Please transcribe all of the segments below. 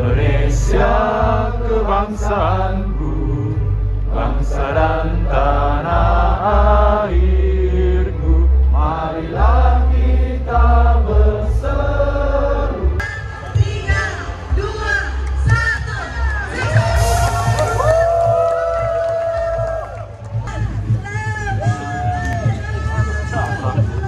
Indonesia kebangsaanku, bangsa dan tanah airku, marilah kita berseru. 3, 2, 1,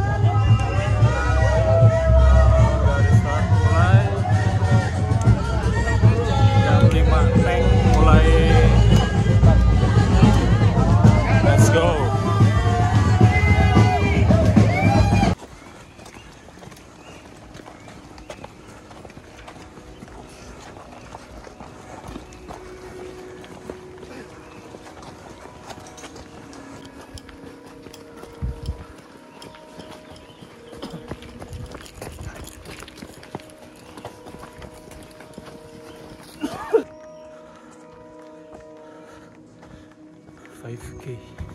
K.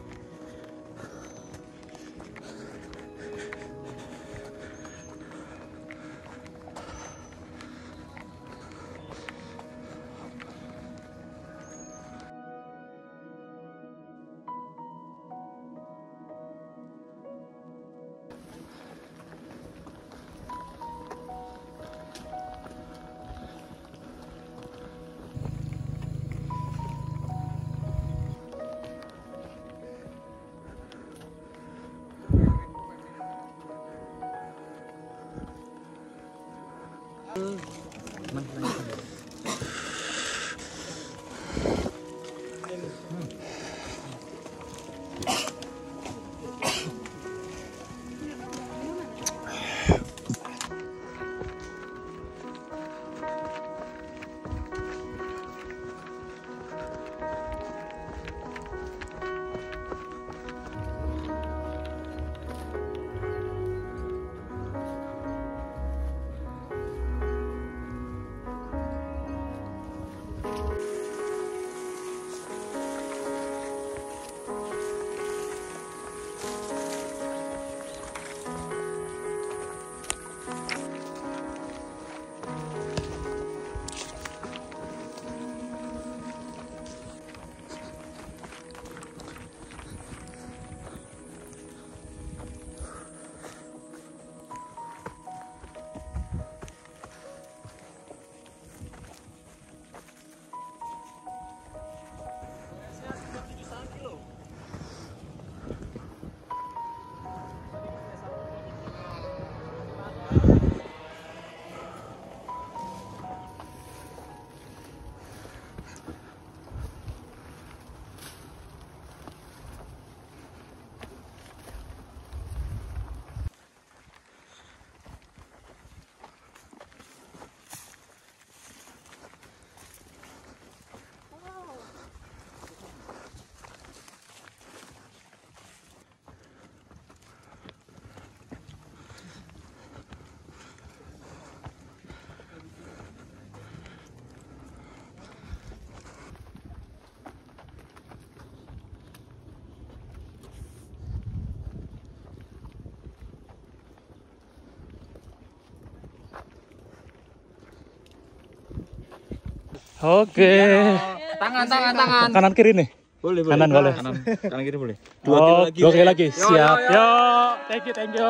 Oke. Tangan. Kanan kiri nih. Boleh. Kanan boleh. Kanan kiri boleh. Dua kali lagi. Siap. Yo. Thank you.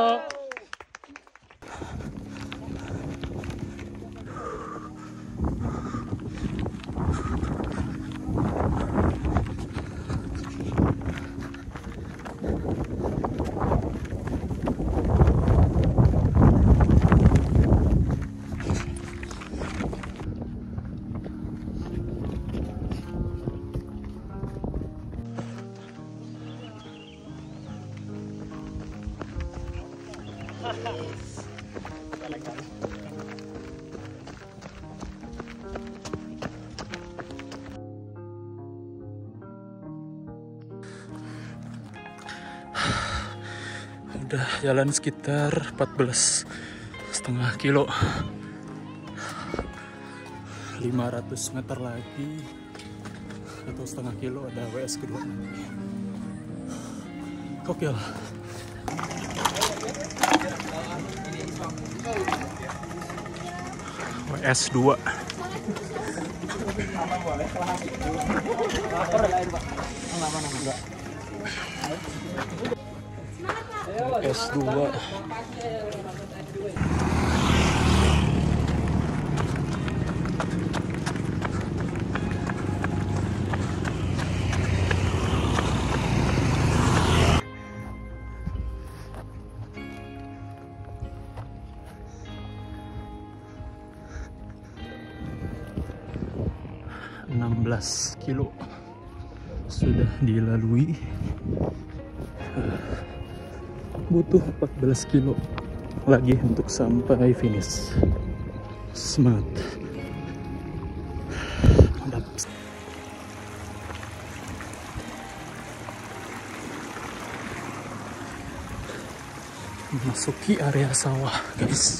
Udah jalan sekitar 14,5 kilo, 500 meter lagi atau setengah kilo ada WS kedua nanti. Oke lah. WS 2 S2. Kilo sudah dilalui, butuh 14 kilo lagi untuk sampai finish. Semangat, mantap. Memasuki area sawah, guys.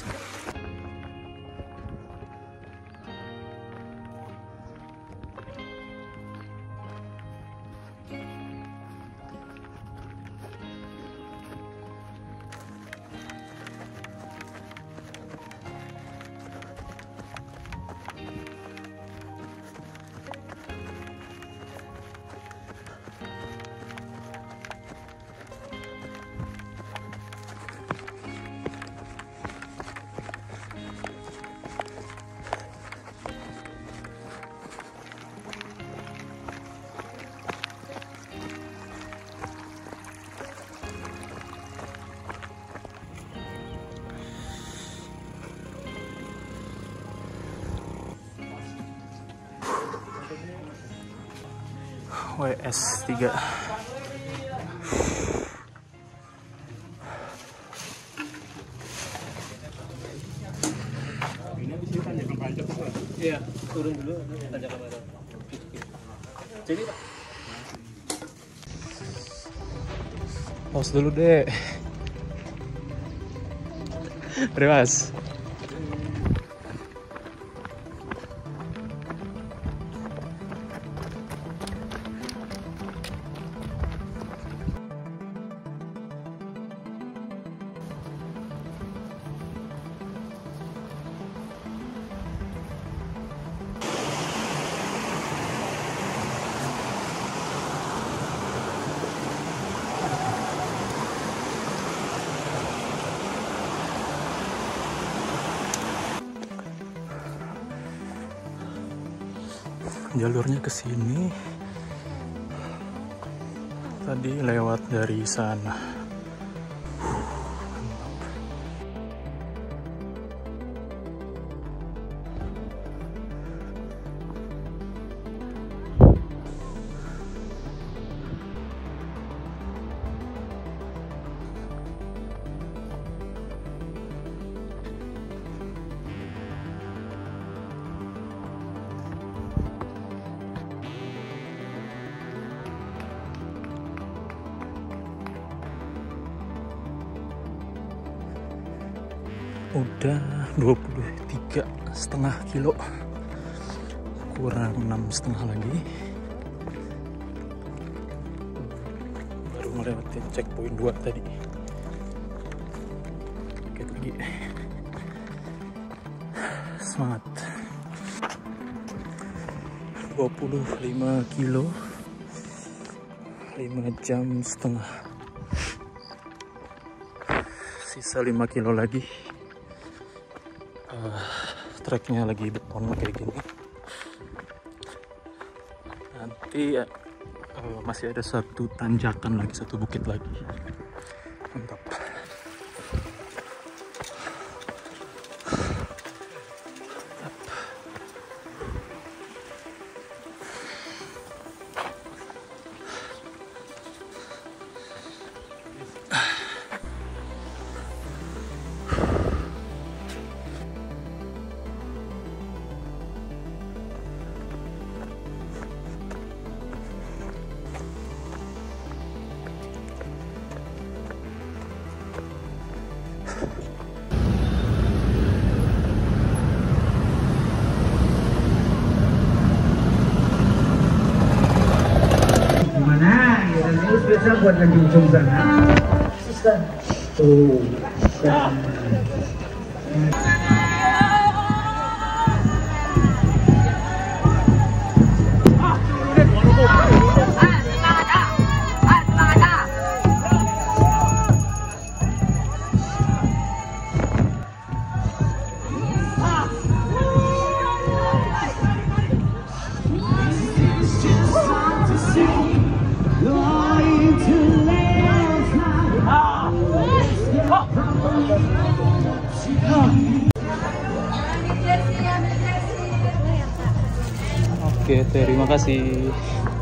WS3. Iya, turun dulu tanjakan baru. Jadi Pak. Pause dulu deh. Rewas. Jalurnya ke sini. Tadi lewat dari sana. Udah 23,5 kilo, kurang 6,5 lagi. Baru ngelewatin checkpoint 2 tadi. Dikit lagi. Semangat. 25 kilo, 5,5 jam. Sisa 5 kilo lagi. Treknya lagi beton kayak gini. Nanti masih ada satu tanjakan lagi, satu bukit lagi. Mantap. Spesial buat yang di ujung sana. Tuh. Oke, terima kasih.